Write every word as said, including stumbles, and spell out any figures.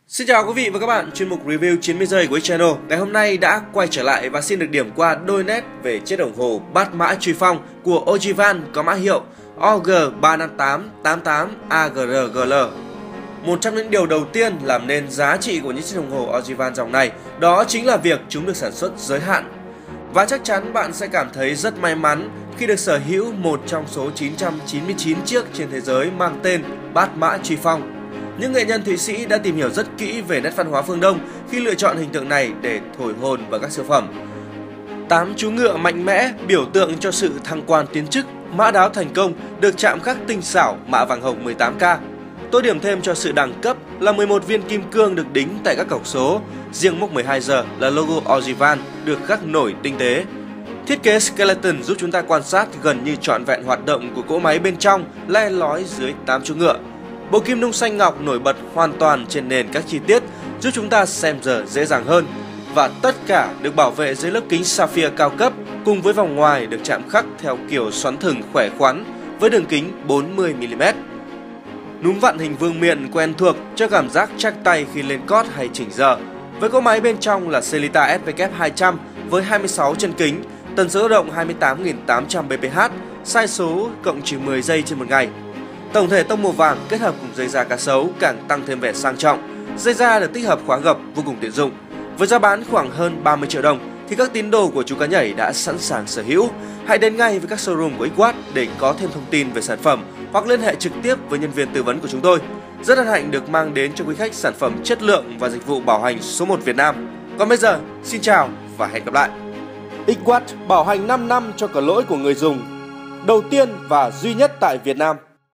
Xin chào quý vị và các bạn, chuyên mục review chín mươi giây của Channel ngày hôm nay đã quay trở lại và xin được điểm qua đôi nét về chiếc đồng hồ bát mã truy phong của Ogivan có mã hiệu O G ba năm tám tám tám A G R G L. Một trong những điều đầu tiên làm nên giá trị của những chiếc đồng hồ Ogivan dòng này đó chính là việc chúng được sản xuất giới hạn. Và chắc chắn bạn sẽ cảm thấy rất may mắn khi được sở hữu một trong số chín trăm chín mươi chín chiếc trên thế giới mang tên bát mã truy phong. Những nghệ nhân Thụy Sĩ đã tìm hiểu rất kỹ về nét văn hóa phương Đông khi lựa chọn hình tượng này để thổi hồn vào các siêu phẩm. Tám chú ngựa mạnh mẽ biểu tượng cho sự thăng quan tiến chức, mã đáo thành công được chạm khắc tinh xảo mã vàng hồng mười tám K. Tô điểm thêm cho sự đẳng cấp là mười một viên kim cương được đính tại các cọc số, riêng mốc mười hai giờ là logo Ogivan được khắc nổi tinh tế. Thiết kế skeleton giúp chúng ta quan sát gần như trọn vẹn hoạt động của cỗ máy bên trong le lói dưới tám chú ngựa. Bộ kim nung xanh ngọc nổi bật hoàn toàn trên nền các chi tiết giúp chúng ta xem giờ dễ dàng hơn. Và tất cả được bảo vệ dưới lớp kính sapphire cao cấp cùng với vòng ngoài được chạm khắc theo kiểu xoắn thừng khỏe khoắn với đường kính bốn mươi mi li mét. Núm vặn hình vương miện quen thuộc cho cảm giác chắc tay khi lên cót hay chỉnh giờ. Với cỗ máy bên trong là Sellita S W hai trăm với hai mươi sáu chân kính, tần số lao động hai mươi tám nghìn tám trăm B P H, sai số cộng trừ mười giây trên một ngày. Tổng thể tông màu vàng kết hợp cùng dây da cá sấu càng tăng thêm vẻ sang trọng. Dây da được tích hợp khóa gập vô cùng tiện dụng. Với giá bán khoảng hơn ba mươi triệu đồng thì các tín đồ của chú cá nhảy đã sẵn sàng sở hữu. Hãy đến ngay với các showroom của X-Watt để có thêm thông tin về sản phẩm hoặc liên hệ trực tiếp với nhân viên tư vấn của chúng tôi. Rất hân hạnh được mang đến cho quý khách sản phẩm chất lượng và dịch vụ bảo hành số một Việt Nam. Còn bây giờ, xin chào và hẹn gặp lại. X-Watt bảo hành năm năm cho cả lỗi của người dùng. Đầu tiên và duy nhất tại Việt Nam.